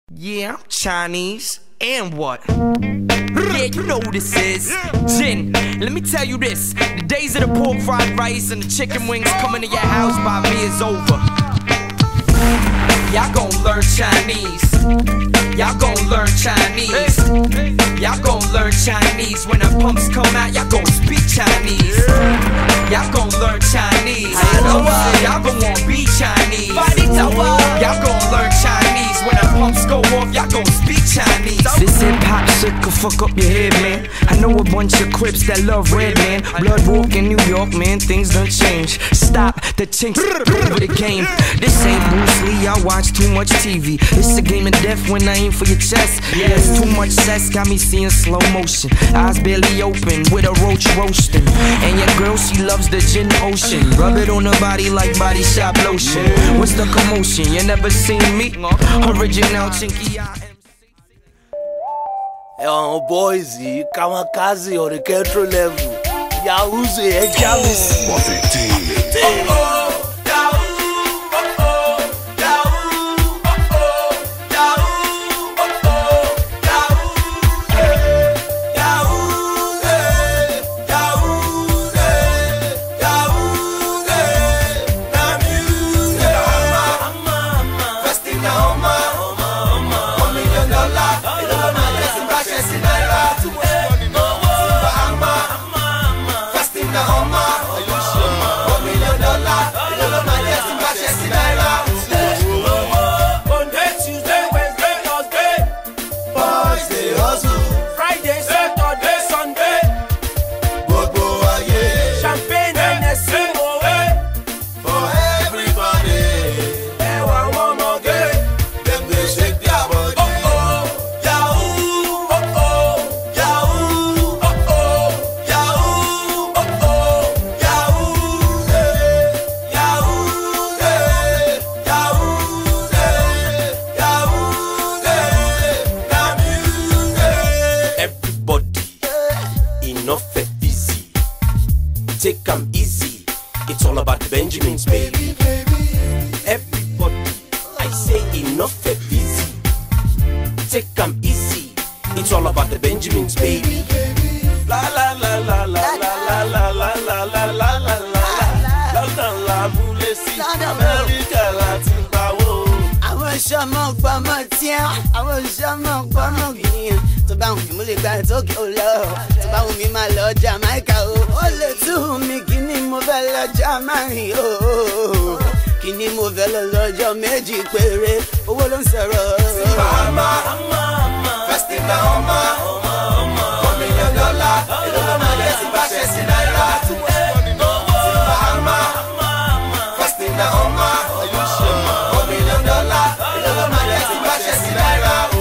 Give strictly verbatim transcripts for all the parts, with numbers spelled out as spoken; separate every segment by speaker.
Speaker 1: Yeah, I'm Chinese. And what? Yeah, you know who this is. Jin, let me tell you this. The days of the pork fried rice and the chicken wings coming to your house by me is over. Y'all gon' learn Chinese. Y'all gon' learn Chinese. Y'all gon' learn Chinese. When the pumps come out, y'all gon' speak Chinese. Y'all gon' learn Chinese. Y'all gon' wanna be Chinese. Y'all gon' learn Chinese. When the pumps go off, y'all gon' speak Chinese. This hip-hop shit could fuck up your head, man. I know a bunch of Crips that love red, man. Blood walk in New York, man, things done change. Stop the chinks over the game. This ain't Bruce Lee, I watch too much T V. It's a game of death when I aim for your chest. Yes, too much sex got me seeing slow motion. Eyes barely open with a roach roasting. And your girl, she loves the gin ocean. Rub it on her body like body shop lotion. What's the commotion? You never seen me? Original chinky I M C.
Speaker 2: Yo, boys, kamikaze on the control level. Yahoo's a jealous. Take 'em easy, it's all about the Benjamins, baby. Everybody, I say enough and easy. Take 'em easy, it's all about the Benjamins, baby. La la la la la la la la la la la la la la la la mule si America Latin power.
Speaker 3: I want some more for my team. I want some more for my game. To bound me, mule gba Tokyo love. To bound me, my lord Jamaica. Oh, let to me, kini mo vela Jamaica. Oh, kini mo vela lojo meji pere. Oh, what on sero?
Speaker 2: Mama, mama, first in the homa, homa, homa. One million dollar, it don't matter if I chase in naira. Mama, mama, first in the homa, one million dollar, it don't matter if I chase in naira.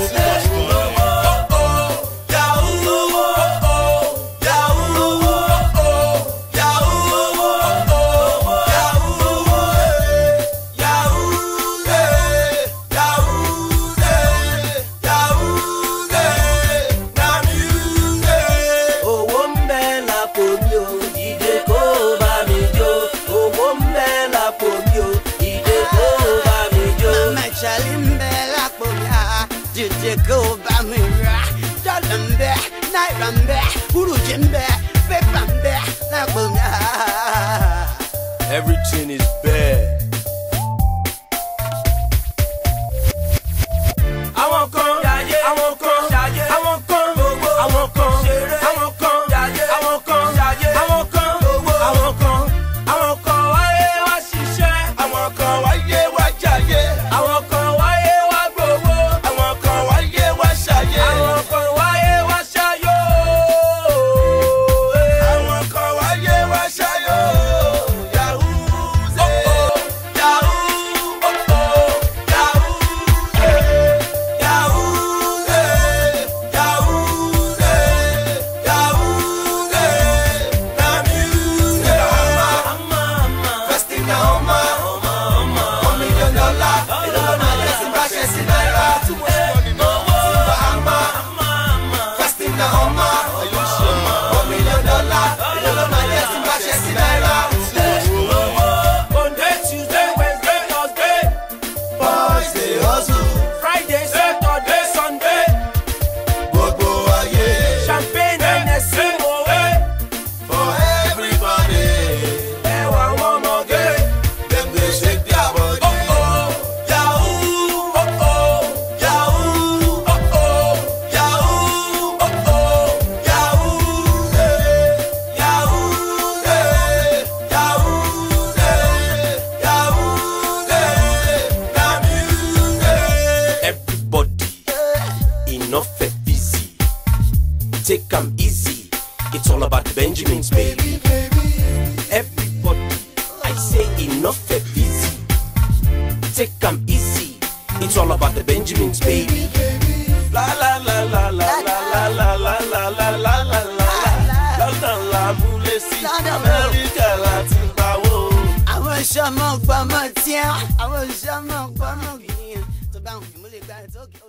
Speaker 3: Go by me, Dalambe, Nairambe, Urujimbe, Pepambe, Labuna.
Speaker 2: Everything is bad. I won't come, I won't come, I won't come, I won't come, I won't come, I won't come, I won't come, I won't come, I won't come, why was she share? I won't come, why you why jaye? I won't come, why you why go? I won't come, why you why shaye? I won't come, why you why shayo? Benjamins, baby. Everybody, I say enough of easy. Take them easy. It's all about the Benjamins, baby. La la la la la la la la la la la la la la la la mulesi America Latin power.
Speaker 3: I was a monk for my tea. I was a monk for my being. So bound to